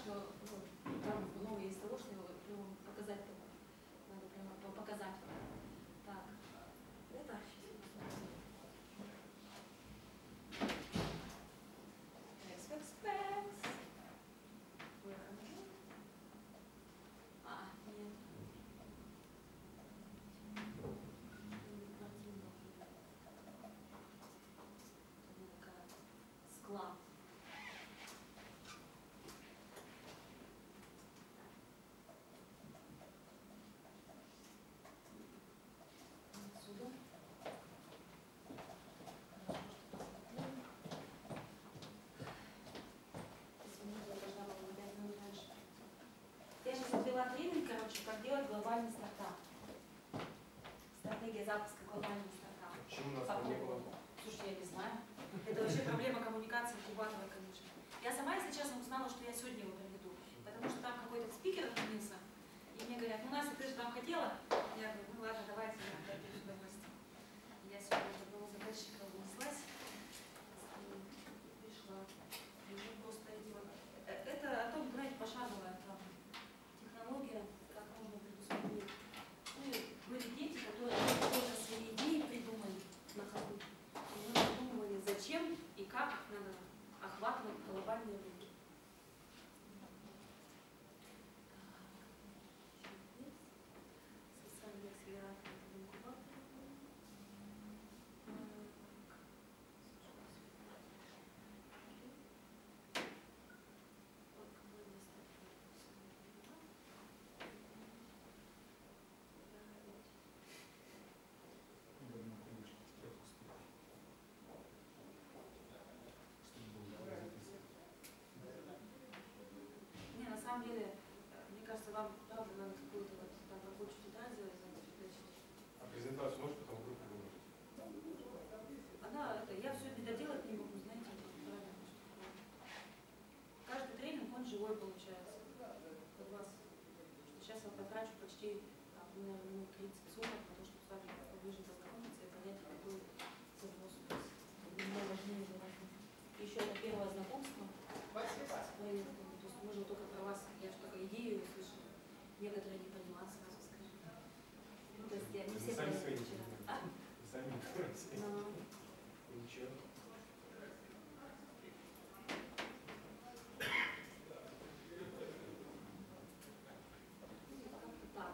что там много из того, что прямо показать только. Надо прямо показать. Так. Это нет. Склад. Отсюда. Извините, я должна была 5 минут раньше. Я сейчас ввела тренинг, короче, как делать глобальный стартап. Стратегия запуска глобального стартапа. Почему у нас не было? Слушайте, я не знаю. Это вообще проблема коммуникации инкубатора, конечно. Я сама, если честно, узнала, что я сегодня его проведу. Потому что там какой-то спикер отменился. И мне говорят, ну Настя, ты же там хотела? Я говорю, ну ладно, давайте я пойду с удовольствием. Я сегодня от одного заказчика унеслась и пришла. И мы просто это о том, знаете, пошаговая там технология, как можно предусмотреть. Ну, были дети, которые тоже свои идеи придумали на ходу. И мы придумывали, зачем и как надо охватывать глобальные рынки. Социальный акселератор инкубатора. Не, на самом деле, мне кажется, вам правда надо какую-то вот там рабочую тетрадь сделать, А презентацию можешь потом в группе выложить? Я все это доделать не могу, знаете, правильно. Каждый тренинг, он живой получается. От вас. Сейчас я потрачу почти, наверное, минут 30-40 на то, чтобы с вами поближе познакомиться и понять, какой запрос у вас. Мне важнее для вас. Еще это первое знакомство с проектом. То есть мы же только про вас, я же только идею услышала. Некоторые не понимают, сразу скажу. Ну, то есть я не все проекты вчера. Сами ничего. Так.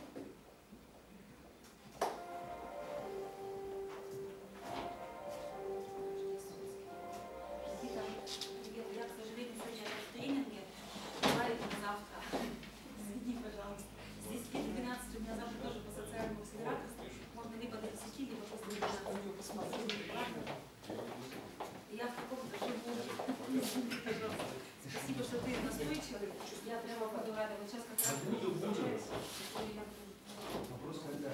Я, к сожалению, сегодня в тренинге, бывает завтра. Извини, пожалуйста. Здесь 12 у меня завтра тоже по социальному акселераторству. Можно либо до 10, либо после 12. Я в каком-то живу. Спасибо, что ты настойчивый. Я прямо буду рада. Вот сейчас как раз получается. Вопрос когда?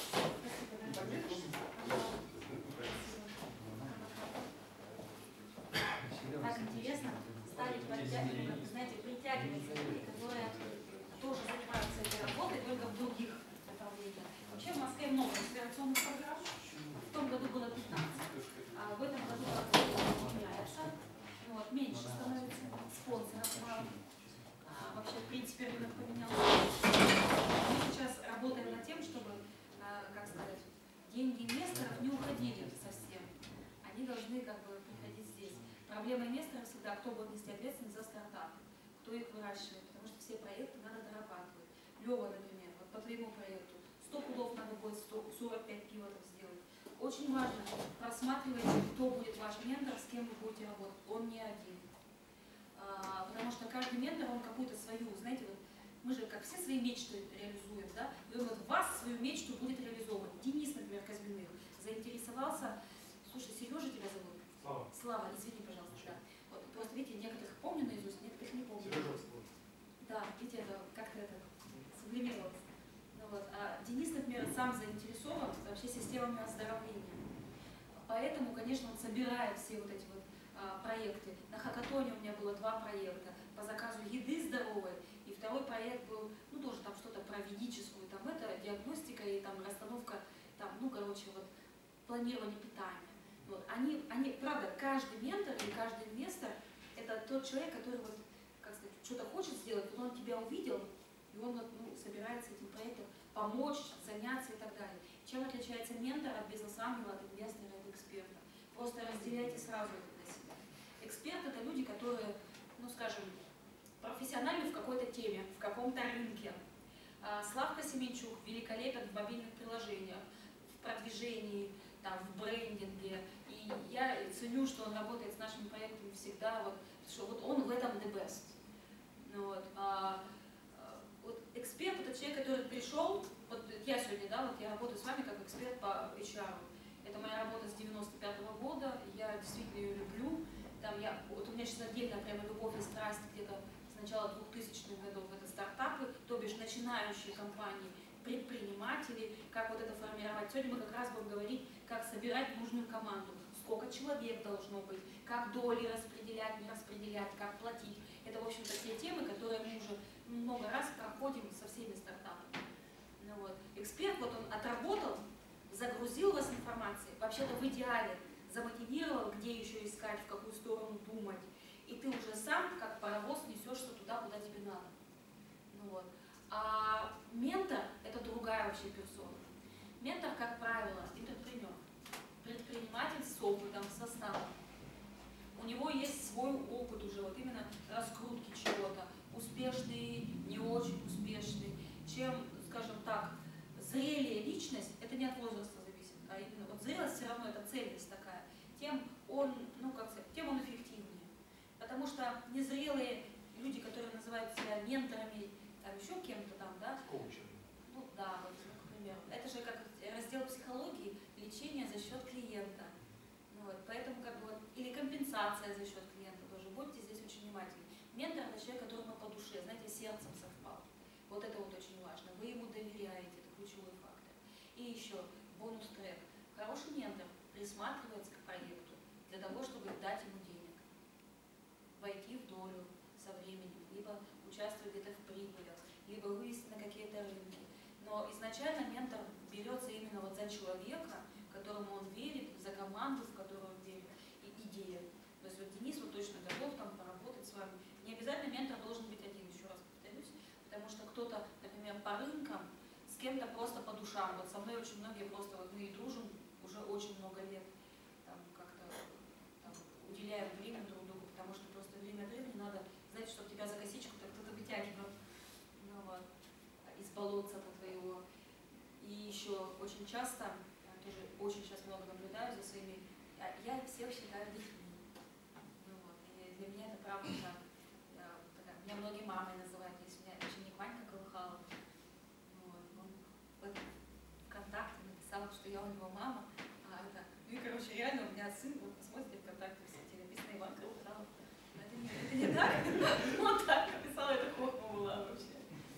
Так интересно стали притягивать, знаете, притягивать людей, которые тоже занимаются этой работой, только в других направлениях. Вообще в Москве много инспирационных программ. В том году было 15. А в этом году меняется. Вот, меньше становится спонсоров мало. Вообще, в принципе, рынок поменялся. Мы сейчас работаем над тем, чтобы, как сказать, деньги инвесторов не уходили совсем. Они должны как бы приходить здесь. Проблема инвесторов всегда, кто будет нести ответственность за стартапы, кто их выращивает, потому что все проекты надо дорабатывать. Лева, например, вот по твоему проекту 100 пудов надо будет 45 пивотов сделать. Очень важно, просматривайте, кто будет ваш ментор, с кем вы будете работать. Он не один. Потому что каждый ментор, он какую-то свою, знаете, вот мы же как все свои мечты реализуем, да, и он вот вас свою мечту будет реализовывать. Денис, например, Казьминых, заинтересовался, слушай, Сережа тебя зовут? Слава. Слава, извини, пожалуйста, да. Вот, просто, видите, некоторых помню наизусть, некоторых не помню. Да, видите, это как-то это сублимировалось. Ну, вот. А Денис, например, сам заинтересован вообще системами оздоровления. Поэтому, конечно, он собирает все вот эти вот проекты. На хакатоне у меня было 2 проекта по заказу еды здоровой, и второй проект был, ну, тоже там что-то про ведическую, там это диагностика и там расстановка, там, ну, короче, вот планирование питания. Вот. Они, правда, каждый ментор и каждый инвестор — это тот человек, который, вот, как сказать, что-то хочет сделать, вот он тебя увидел, и он собирается этим проектом помочь, заняться и так далее. Чем отличается ментор от бизнес-ангела, от инвестора, от эксперта? Просто разделяйте сразу это для себя. Эксперт — это люди, которые, скажем, профессиональны в какой-то теме, в каком-то рынке. Славка Семенчук великолепен в мобильных приложениях, в продвижении, там, в брендинге. И я ценю, что он работает с нашими проектами всегда, что вот он в этом the best. Вот эксперт — это человек, который пришел, вот я сегодня, я работаю с вами как эксперт по HR. Это моя работа с 95-го года, я действительно ее люблю. Вот у меня сейчас отдельная прямо любовь и страсть где-то с начала 2000-х годов. Это стартапы, то бишь начинающие компании, предприниматели, как вот это формировать. Сегодня мы как раз будем говорить, как собирать нужную команду, сколько человек должно быть, как доли распределять, не распределять, как платить. Это, в общем-то, те темы, которые мы уже много раз проходим со всеми стартапами. Эксперт, вот он отработал, загрузил вас информацией, вообще-то в идеале замотивировал, где еще искать, в какую сторону думать. И ты уже сам, как паровоз, несешься туда, куда тебе надо. А ментор — это другая вообще персона. Ментор, как правило, интерпренер, предприниматель с опытом, со стажем. У него есть свой опыт уже, вот именно раскрутки чего-то, успешный, не очень успешный. Чем, скажем так, зрелее личность, это не от возраста зависит, а именно вот зрелость все равно это цельность такая, тем он, тем он эффективнее. Потому что незрелые люди, которые называют себя менторами, еще кем-то там, Коучем. Например. Это же как раздел психологии, лечение за счет клиента. Поэтому или компенсация за счет клиента тоже. Будьте здесь очень внимательны. Ментор — это человек, которому по душе, знаете, сердцем совпал. Вот это вот очень важно. Вы ему доверяете, это ключевой фактор. И еще бонус-трек. Хороший ментор присматривается к проекту для того, чтобы дать ему денег. Войти в долю со временем, либо участвовать где-то в прибылях, либо вывести на какие-то рынки. Но изначально ментор берется именно вот за человека, которому он верит, за команду, в которую он верит, и идея. То есть вот Денис точно готов там поработать с вами. Не обязательно ментор должен быть один, еще раз повторюсь, потому что кто-то, например, по рынкам, с кем-то просто по душам. Вот со мной очень многие просто, мы и дружим уже очень много лет, как-то уделяем время друг другу, потому что просто время от времени надо, знаете, чтобы тебя за косичку-то кто-то вытягивал из болотца-то твоего. И еще очень часто, тоже очень сейчас много наблюдаю за своими, я всех считаю детьми. И для меня это правда так. Меня многие мамой называют, есть у меня ученик Ванька Колыхалов. Он в ВКонтакте написал, что я у него мама. Реально у меня сын, вот посмотрите ВКонтакте, в сети написано Иван Колыхалов. Это не так? Он так написал, это хохма была вообще.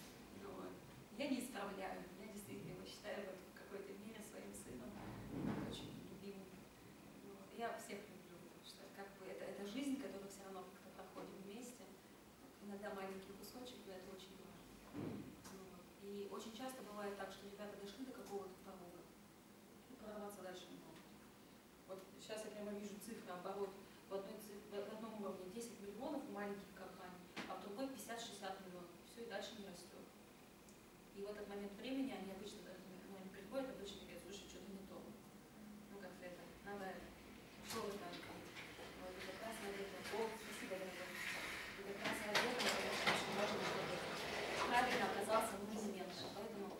Я не исправляю, я действительно его считаю в какой-то мере своим сыном, очень любимым. Я всех люблю, потому что это жизнь, которую все равно как-то проходим вместе. Иногда маленький кусочек, но это очень важно. И очень часто бывает так, что ребята дошли до какого-то порога и прорваться дальше не могут. Вот сейчас я прямо вижу цифры, оборот в одном уровне 10 миллионов у маленьких компаний, а в другой 50-60 миллионов. Все, и дальше не растет. И в этот момент времени они обычно приходят, обычно говорят, слушай, что-то не то. Как-то это, надо, что вы знаете, и как раз надо это, спасибо, дорогой. И как раз надо это, конечно, очень важно, чтобы правильно оказался нужный меньше. Поэтому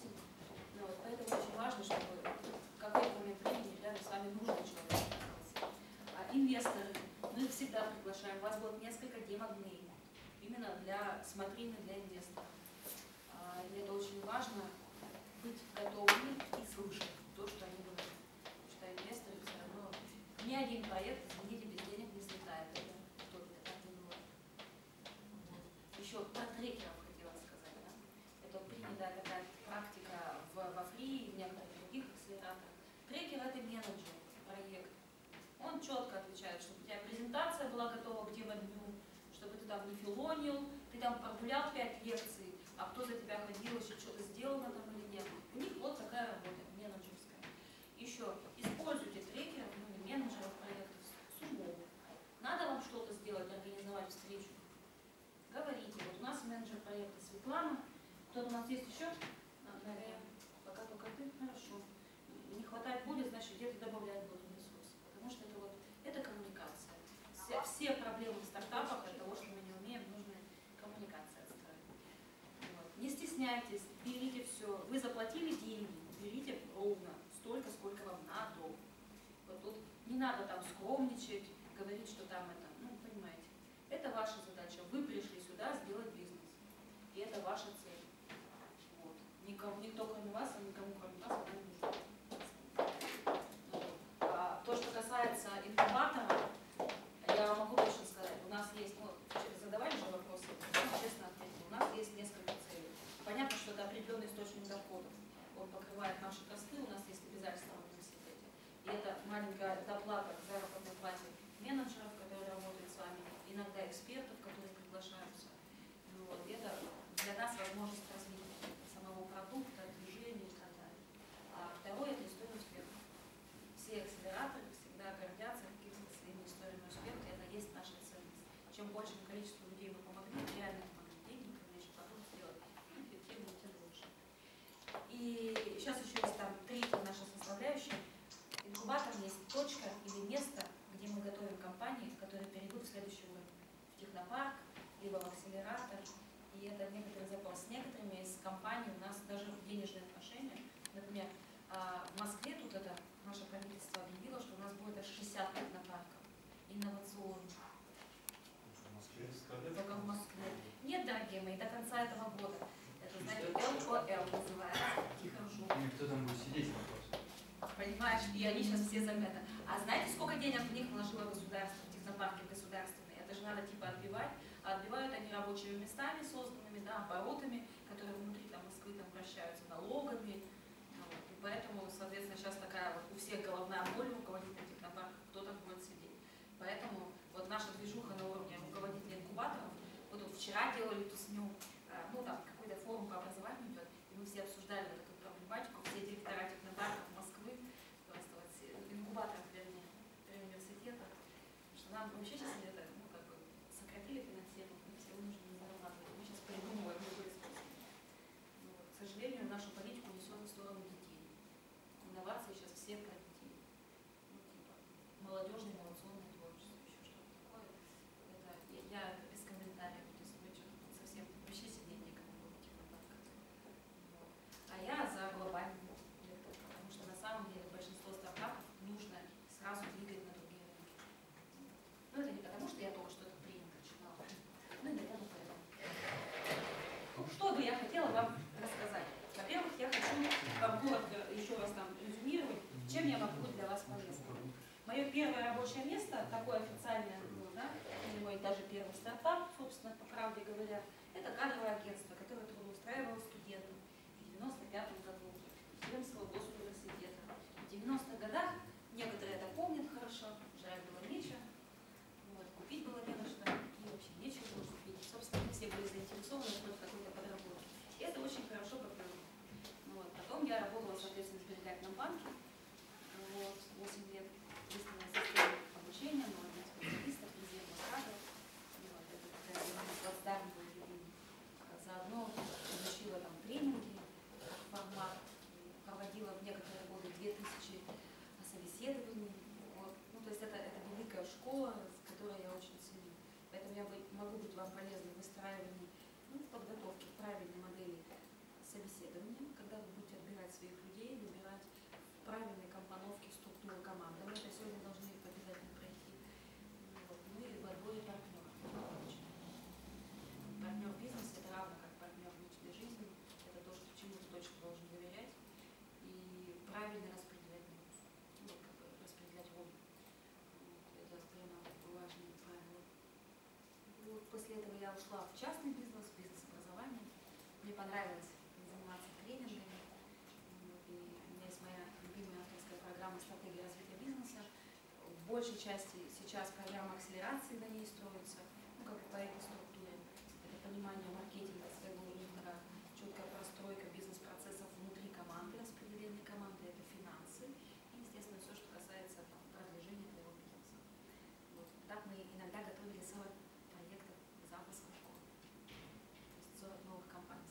очень важно, чтобы в какой-то момент времени рядом с вами нужный человек оказался. Инвесторы, мы всегда приглашаем, у вас будет несколько демо-дней, именно для смотрины для инвесторов. И это очень важно, быть готовыми и слушать то, что они говорят. Потому что инвесторы все равно, ни один проект, извините, без денег не слетает. Это так не бывает. Еще про трекеров хотела сказать. Это принятая такая практика во фри и в некоторых других акселераторах. Трекер — это менеджер проекта. Он четко отвечает, чтобы у тебя презентация была готова к демо-дню, чтобы ты там не филонил, ты там прогулял 5 лекций, а кто за тебя ходил, еще что-то сделано там или нет. У них вот такая работа, менеджерская. Еще используйте трекеров, менеджеров проектов с умом. Надо вам что-то сделать, организовать встречу. Говорите. Светлана. Кто-то у нас есть еще? Пока только ты. Хорошо. Не хватает будет, значит, где-то добавлять будем ресурсы. Потому что это вот, это коммуникация. Все проблемы в стартапах от того, что мы не умеем, нужно коммуникация отстраивать. Вот. Не стесняйтесь, берите все. Вы заплатили деньги, берите ровно столько, сколько вам надо. Вот тут не надо там скромничать, говорить, что там это, ну, понимаете. Это ваша задача. Вы пришли сюда сделать бизнес. И это ваша цель. Вот. Никто кроме вас, а никому кроме вас она не нужна. То, что касается инкубатора, я вам могу точно сказать, у нас есть, ну, задавали же вопросы, честно ответил, у нас есть несколько целей. Понятно, что это определенный источник доходов. Он покрывает наши косты, у нас есть обязательства в университете. И это маленькая доплата к заработной плате менеджеров, которые работают с вами, иногда экспертов, которые приглашаются. Вот. Это для нас возможность развития самого продукта, движения и так далее. А второе – это история успеха. Все акселераторы всегда гордятся какими-то своими историями успеха, это есть наша ценность. Чем большему количеству людей мы помогли, реально помогли деньги привлечь, продукт сделать, эффективнее, тем лучше. И сейчас еще есть там третья наша составляющая. Инкубатор есть точка или место, где мы готовим компании, которые перейдут в следующий уровень. В технопарк, либо в акселератор. И это некоторый запрос. С некоторыми из компаний у нас даже денежные отношения. Например, в Москве тут это наше правительство объявило, что у нас будет аж 60 технопарков инновационных. Только в Москве. Нет, дорогие мои, до конца этого года. Это, знаете, ЛКЛ называется. Тихо жу. И кто там будет сидеть вопрос? Понимаешь, и они сейчас все заметны. А знаете, сколько денег в них вложило государство, в технопарки государственные? Это же надо типа отбивать. А отбивают они рабочими местами созданными, да, оборотами, которые внутри там, Москвы там, вращаются, налогами. Вот. И поэтому, соответственно, сейчас такая вот у всех головная боль руководителей технопарков, кто там будет сидеть. Поэтому вот наша движуха на уровне руководителей инкубаторов, вот вчера делали тусню, ну там какой-то форум по образованию идет, и мы все обсуждали вот эту проблематику, все директора технопарков Москвы, просто вот инкубаторов, вернее, при университетах, что нам вообще сейчас это, ну как бы, сократили финансирование, мы все вынуждены зарабатывать, мы сейчас придумываем любой способ. Но, вот, к сожалению, нашу политику несет в сторону детей. Инновации сейчас все про детей. Ну, типа, молодежное инновационное творчество, еще что-то такое. Это, я без комментариев, то есть мы что-то тут совсем вообще сидеть некому было в технопарках. Вот. А я за глобальный вектор, потому что на самом деле большинство стартапов нужно сразу двигать на другие рынки. Ну, это не потому, что я только что-то принял, начинала. Ну, и хотя бы поэтому. Ну, что бы я хотела вам рассказать? Во-первых, я хочу вам коротко еще раз там резюмировать, чем я могу быть для вас полезна. Мое первое рабочее место, такое официальное было, да, или мой даже первый стартап, собственно, по правде говоря, это кадровое агентство, которое трудоустраивало студентов в 95-м году Студенческого госуниверситета. В 90-х годах, некоторые это помнят хорошо, жрать было нечего, вот, купить было не на что, и вообще нечего было купить. Собственно, все были заинтересованы в какой-то подработке. И это очень хорошо попробовало. Вот. Потом я работала, соответственно, в сберегательном банке, вот, 8 лет, выставила систему обучения, молодых специалистов, резервных кадров. Вот, это плацдарм был любимый. Заодно изучила там тренинги, формат, проводила в некоторые годы 2000 собеседований. Вот. Ну, то есть это великая школа, которой я очень ценю. Поэтому я могу быть вам полезна в выстраивании, ну, в подготовке к правильной модели собеседования, когда вы будете отбирать своих людей, выбирать в правильной компоновке структуру команды. Мы это сегодня должны обязательно пройти. Вот. Ну и в отборе партнера. Партнер в бизнесе – это равно как партнер в личной жизни. Это то, что чему ты точно должен доверять и правильно распределять нагрузку. Ну, как бы распределять роль. Вот. Это прямо важные правила. Вот. После этого я ушла в частный бизнес, бизнес-образование. Мне понравилось заниматься тренингами. Вот. И у меня есть моя любимая авторская программа «Стратегия развития бизнеса». В большей части сейчас программа акселерации на ней строится, ну, как и по этой структуре. Это понимание маркетинга своего рынка, четкая простройка бизнес-процессов внутри команды, распределение команды, это финансы и, естественно, все, что касается продвижения твоего бизнеса. Вот. Так мы иногда готовили 40 проектов к запуску школы. То есть 40 новых компаний.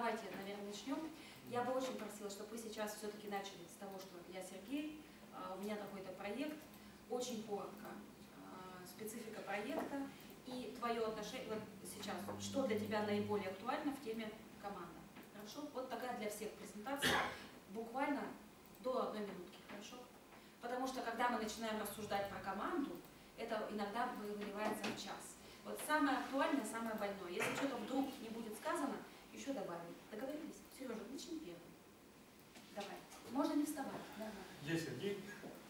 давайте, наверное, начнем. Я бы очень просила, чтобы вы сейчас все-таки начали с того, что я Сергей, у меня такой-то проект, очень коротко, специфика проекта и твое отношение, вот сейчас, что для тебя наиболее актуально в теме команды. Хорошо? Вот такая для всех презентация, буквально до 1 минутки, хорошо? Потому что когда мы начинаем рассуждать про команду, это иногда выливается в час. Вот самое актуальное, самое больное. Если что-то вдруг не будет сказано, еще добавим. Договорились? Сережа, начни первым. Давай. Можно не вставать. Давай. Я Сергей.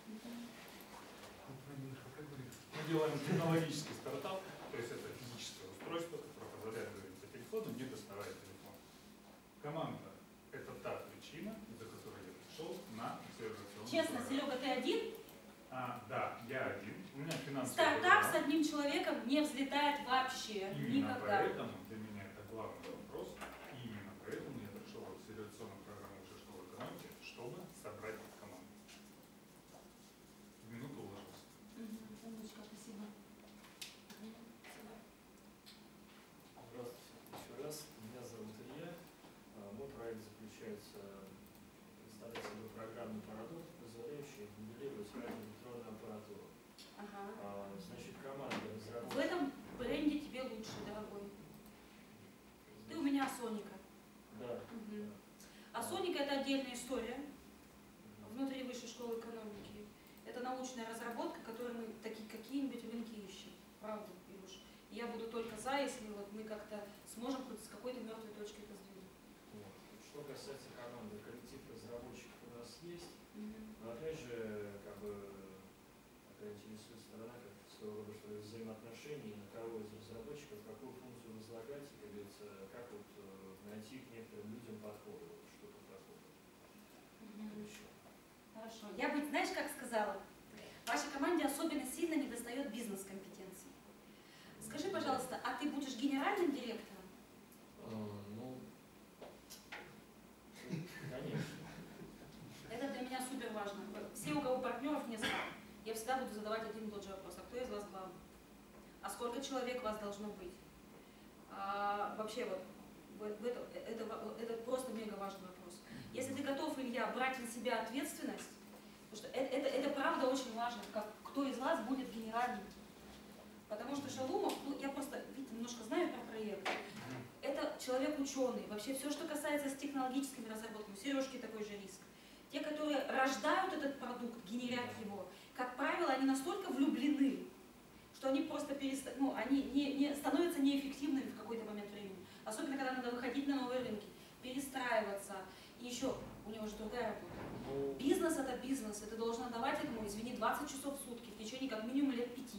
Мы делаем технологический стартап, то есть это физическое устройство, которое позволяет говорить по телефону, не доставая телефон. Команда – это та причина, из-за которой я пришел на акселерационную Честно, программу. Серега, ты один? Да, я один. У меня финансовый Стартап с бэкграунд. одним человеком не взлетает вообще. Именно Никогда. поэтому для меня это главный вопрос. И именно поэтому я пришел в акселерационную программу Высшей школы экономики, чтобы собрать команду. В минуту уложился. Умничка, спасибо. Здравствуйте еще раз. Меня зовут Илья. Мой проект заключается в представлять собой программный продукт, позволяющий моделировать радиоэлектронную аппаратуру. Ага. Значит, команда В разработчиков. этом бренде тебе лучше, дорогой. Ты у меня Соника. Да. Мгм. А Соника — это отдельная история внутри Высшей школы экономики. Это научная разработка, которую мы какие-нибудь рынки ищем. Правда, Илюш? Я буду только за, если вот мы как-то сможем хоть с какой-то мертвой точки это сдвинуть. Вот. Что касается команды, коллектив разработчиков у нас есть. Мгм. Но опять же, такая интересует сторона, как своего рода что ли, взаимоотношений, на кого из разработчиков какую функцию возлагать, и, как говорится, как найти к некоторым людям подходы, что-то такое. Мгм. Еще. Хорошо. Я бы, знаешь, как сказала, вашей команде особенно сильно недостает бизнес-компетенции. Скажи, пожалуйста, а ты будешь генеральным директором? Ну, конечно. Это для меня супер важно. Все, у кого партнеров несколько, я всегда буду задавать один и тот же вопрос. А кто из вас главный? А сколько человек у вас должно быть? Вообще, это просто мега важный вопрос. Если ты готов, Илья, брать на себя ответственность, потому что это правда очень важно, кто из вас будет генеральным. Потому что Шалумов, я просто, видите, немножко знаю про проект. Это человек-ученый. Вообще все, что касается с технологическими разработками, у Сережки такой же риск. Те, которые рождают этот продукт, генерят его, как правило, они настолько влюблены, что они просто они становятся неэффективными в какой-то момент времени. Особенно, когда надо выходить на новые рынки, перестраиваться. И еще, у него же другая работа. Бизнес — это бизнес, и ты должен отдавать этому, извини, 20 часов в сутки, в течение как минимум лет 5.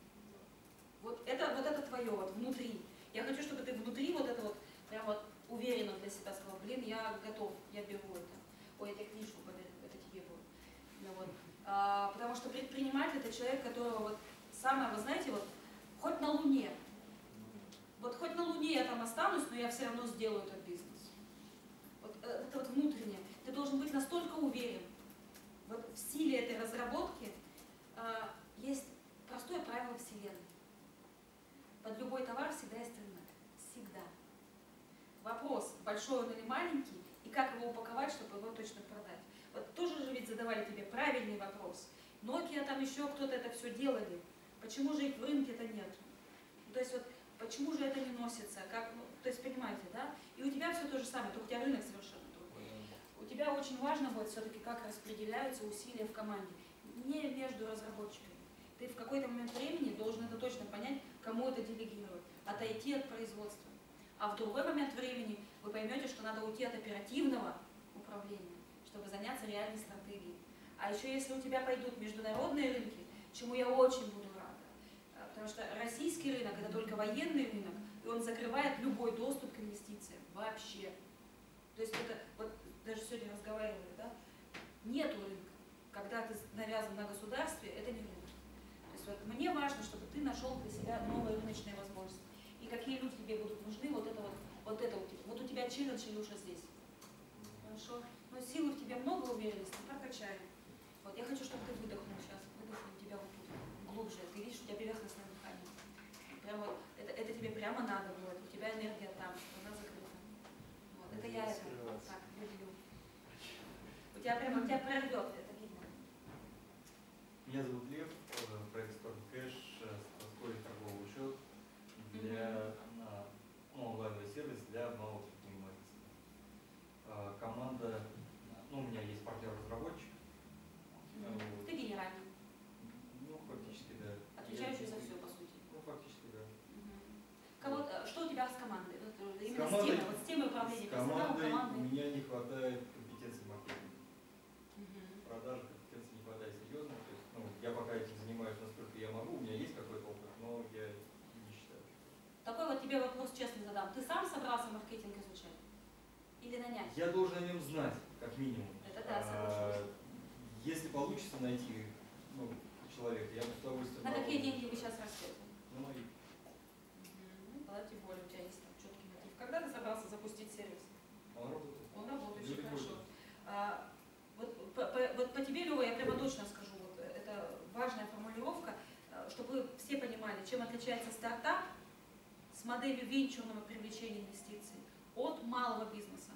Вот это твое, вот внутри. Я хочу, чтобы ты внутри прям уверенно для себя сказал, блин, я готов, я беру это. Ой, я тебе книжку подарю, это тебе будет. Ну, вот. Потому что предприниматель — это человек, которого самое, вы знаете, хоть на Луне, хоть на Луне я там останусь, но я все равно сделаю этот бизнес. Это внутреннее. Ты должен быть настолько уверен. В силе этой разработки есть простое правило Вселенной. Под любой товар всегда есть рынок. Всегда. Вопрос, большой он или маленький, и как его упаковать, чтобы его точно продать. Тоже же ведь задавали тебе правильный вопрос. Nokia, там еще кто-то это все делали. Почему же их в рынке-то нет? То есть почему же это не носится? То есть понимаете, да? И у тебя все то же самое, только у тебя рынок совершенно другой. У тебя очень важно будет все-таки, как распределяются усилия в команде. Не между разработчиками. Ты в какой-то момент времени должен это точно понять, кому это делегировать, отойти от производства. А в другой момент времени вы поймете, что надо уйти от оперативного управления, чтобы заняться реальной стратегией. А еще если у тебя пойдут международные рынки, чему я очень буду рада, потому что российский рынок — это только военный рынок, и он закрывает любой доступ к инвестициям вообще. То есть даже сегодня разговаривали, да? Нету рынка. Когда ты навязан на государстве, это не рынок. То есть мне важно, чтобы ты нашел для себя новые рыночные возможности. И какие люди тебе будут нужны, вот это у тебя. Вот у тебя челлендж, Илюша, здесь. Хорошо? Но силы в тебе много, уверенности, прокачаем. Я хочу, чтобы ты выдохнул сейчас. Выдохнул тебя тут глубже. Ты видишь, у тебя поверхностное дыхание. Прямо это тебе прямо надо будет. У тебя энергия там, она закрыта. Это я тебя прорвет, это видно. Меня зовут Лев, проект StormCash, простой торговый учет для онлайновый сервис для малого предпринимательства. Команда, у меня есть партнер-разработчик. Ты генеральный. Фактически, да. Отвечающий за все, по сути. Фактически, да. Что у тебя с командой? Именно командой, с темой управления с персоналом, командой командой. у меня не хватает компетенции маркетинга. Мгм. Продажи компетенции не хватает серьезно. То есть, я пока этим занимаюсь, насколько я могу, у меня есть какой-то опыт, но я не считаю. Такой вот тебе вопрос честно задам. Ты сам собрался маркетинг изучать? Или нанять? Я должен о нем знать, как минимум. Это да, соглашусь. Если получится найти человека, я бы с удовольствием. На какие деньги вы сейчас растете? Ну, мои. Тогда тем более у тебя есть там четкий мотив. Когда ты собрался запустить сервис? Он работает. Он работает очень Люди хорошо. пользуются. Вот по тебе, Лёва, я прямо точно скажу, вот это важная формулировка, чтобы все понимали, чем отличается стартап с моделью венчурного привлечения инвестиций от малого бизнеса.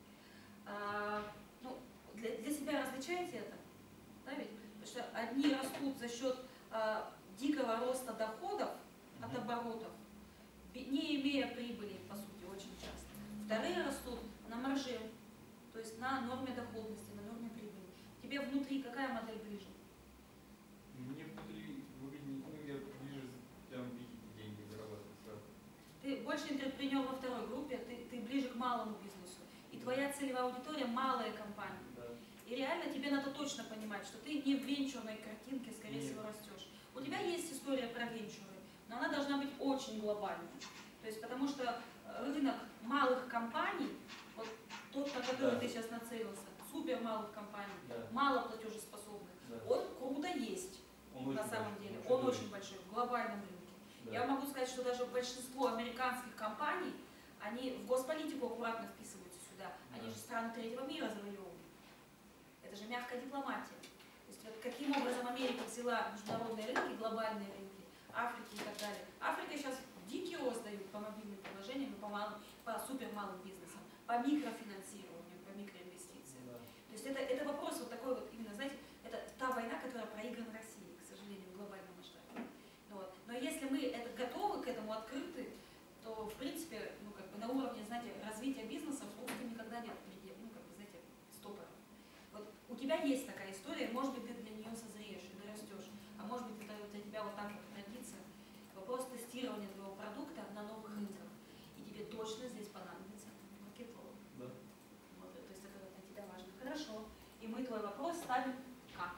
Для себя различаете это? Да, ведь? Потому что одни растут за счет дикого роста доходов от оборотов, не имея прибыли, по сути, очень часто. Вторые растут на марже, то есть на норме доходности, на норме прибыли. Тебе внутри какая модель ближе? Мне внутри выгоднее, я ближе прям видеть деньги, зарабатывать сразу. Ты больше интерпренер во второй группе, ты ближе к малому бизнесу. И твоя целевая аудитория – малые компании. Да. И реально тебе надо точно понимать, что ты не в венчурной картинке, скорее всего, растешь. У тебя есть история про венчуры, но она должна быть очень глобальной. То есть потому что рынок малых компаний, вот тот, на который ты сейчас нацелился, супер малых компаний, мало платежеспособных, он круто есть Он на самом деле. Он очень большой в глобальном рынке. Я могу сказать, что даже большинство американских компаний, они в госполитику аккуратно вписываются сюда. Они же страны третьего мира завоевывают. Это же мягкая дипломатия. То есть вот каким образом Америка взяла международные рынки, глобальные рынки, Африки и так далее. Африка сейчас дикий рост дают по мобильным приложениям и по супер малым бизнесам, по микрофинансированию, по микроинвестициям. То есть это вопрос вот такой вот, именно, знаете, это та война, которая проиграна России, к сожалению, в глобальном масштабе. Вот. Но если мы готовы к этому, открыты, то, в принципе, на уровне, знаете, развития бизнеса в русском никогда нет, знаете, стопора. Вот у тебя есть такая история, может быть, ты для нее созреешь и дорастешь, а может быть, это для тебя вот так вот родится. Вопрос тестирования твоего продукта на новых рынках. И тебе точно здесь понадобится маркетолог. Да. Вот, то есть это для тебя важно. Хорошо. И мы твой вопрос ставим как?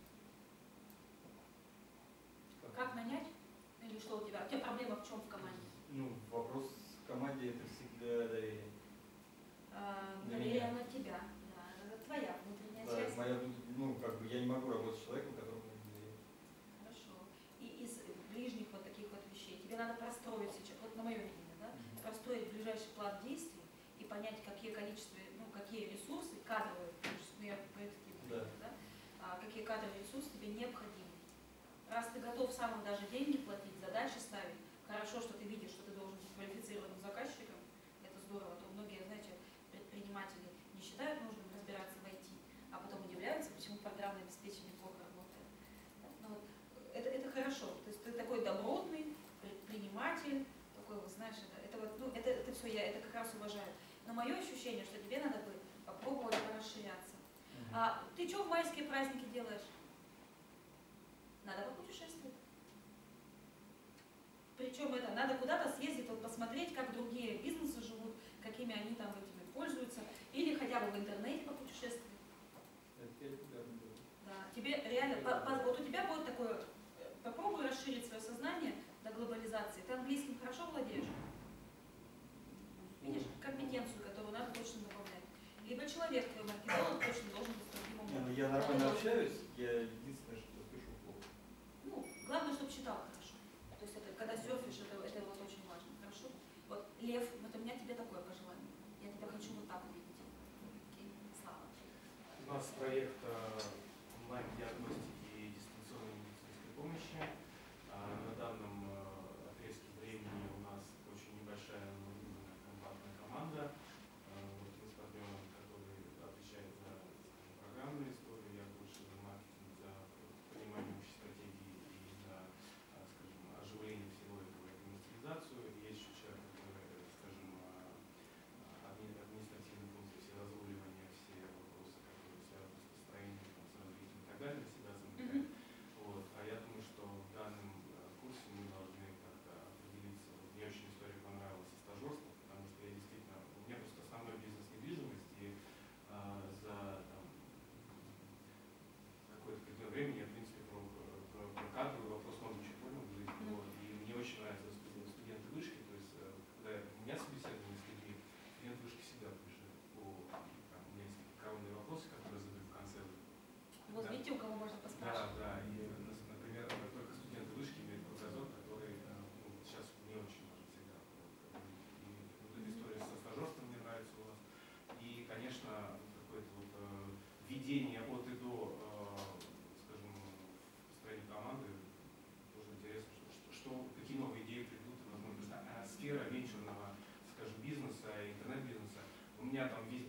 Как нанять? Или что у тебя? У тебя проблема в чем в команде? Вопрос в команде это всегда доверие. Доверие на тебя. Да, это твоя внутренняя часть. Я не могу работать с человеком, которому не доверяю. Хорошо. И из ближних вот таких вот вещей тебе надо простроить сейчас, вот на мое мнение, да, простроить ближайший план действий и понять, какие количества, какие ресурсы кадровые, я про это говорю, какие кадровые ресурсы тебе необходимы. Раз ты готов сам даже деньги платить, задачи ставить, хорошо, что ты видишь, что ты должен быть квалифицированным заказчиком, это здорово, а то многие, знаете, предприниматели не считают нужным разбираться в IT, а потом удивляются, почему программное обеспечение плохо работает. Это хорошо, то есть ты такой добротный предприниматель, такой, вот, знаешь, это все, я это как раз уважаю. Но мое ощущение, что тебе надо бы попробовать расширяться. Ты что в майские праздники делаешь? Надо попутешествовать. Причем это надо куда-то съездить, вот, посмотреть, как другие бизнесы живут, какими они там этими пользуются, или хотя бы в интернете попутешествовать. Да. Тебе реально, вот у тебя будет такое, попробуй расширить свое сознание до глобализации. Ты английским хорошо владеешь? Видишь, компетенцию, которую надо точно добавлять. Либо человек, твой маркетолог точно должен быть другим образом. Я нормально общаюсь, я единственное, что пишу плохо. Главное, чтобы читал хорошо. То есть это, когда серфишь, это вот очень важно. Хорошо? Вот, Лев, вот у меня тебе такое пожелание. Я тебя хочу вот так увидеть. Окей? Слава. У нас проект онлайн-диагностики и дистанционной медицинской помощи. На данном отрезке времени у нас очень небольшая компактная команда. Мы с партнером, который отвечает за программное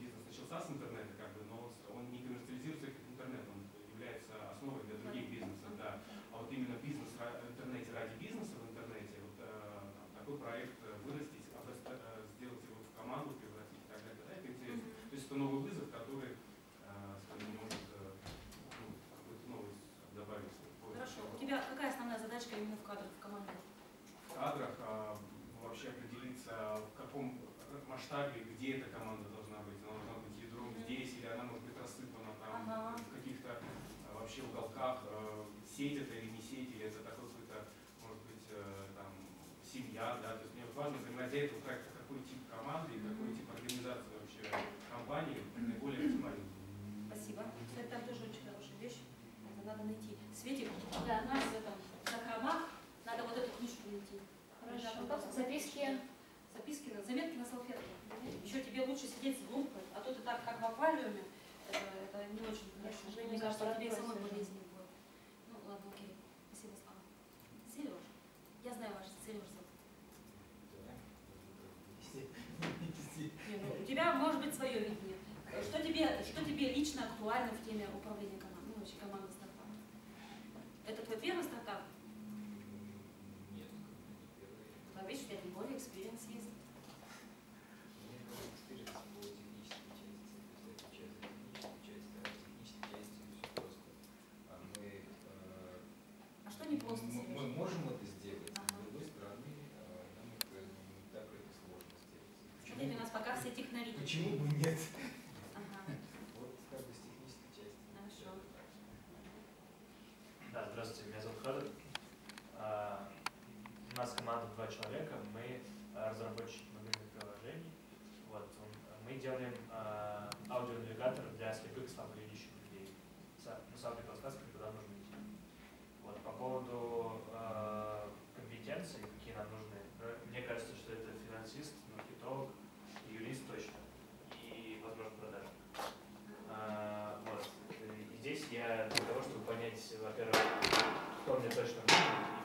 бизнес начался с интернета, как бы, но он не коммерциализируется как интернет, он является основой для других бизнесов, да. А вот именно бизнес в интернете ради бизнеса в интернете, вот такой проект вырастить, сделать его в команду, превратить и так далее, да, это интересно. То есть это новый вызов, который, скажем, может какой-то новый добавить. Хорошо. У тебя какая основная задачка именно в кадрах, в команде? В кадрах вообще определиться, в каком масштабе, где эта команда должна быть. Она должна быть ядром здесь, или она может быть рассыпана там в каких-то вообще уголках. Сеть это или не сеть, или это такой какой-то, может быть, там, семья, да. То есть мне важно понимать для этого проекта, какой тип команды и какой тип организации вообще компании наиболее оптимальный. Спасибо. Это там тоже очень хорошая вещь. Это надо найти. Светик, для нас в этом закромах надо вот эту книжку найти. Хорошо. Записки. Записки, заметки на салфетке. Еще тебе лучше сидеть с лупой, а то ты так, как в аквариуме, это не очень хорошо. Мне кажется, тебе и самой болезнь будет. Ну ладно, окей. Спасибо, Слава. Сереж, я знаю ваш Сереж. У тебя может быть свое видение. Что тебе лично актуально в теме управления командой, ну вообще командой стартапа? Это твой первый стартап? Нет, не первый. Да, видишь, у тебя тем более экспириенс есть. У меня был экспириенс по технической части. То есть это часть технической части, а технической части все просто. А что не просто, Сереж? Мы можем это сделать, Ага. с другой стороны, нам это не так это сложно сделать. Смотрите, у нас пока все технари. Почему бы нет? Ага, Вот как бы с технической части. хорошо. Да, здравствуйте, меня зовут Хадр. У нас команда 2 человека, мы разработчики мобильных приложений. Вот, мы делаем аудионавигатор для слепых и слабовидящих людей. Ну, с аудиоподсказкой, куда нужно идти. Вот, по поводу компетенций, какие нам нужны, мне кажется, что это финансист, маркетолог, юрист точно и, возможно, продажник. Вот. И здесь я для того, чтобы понять, во-первых, кто мне точно нужен,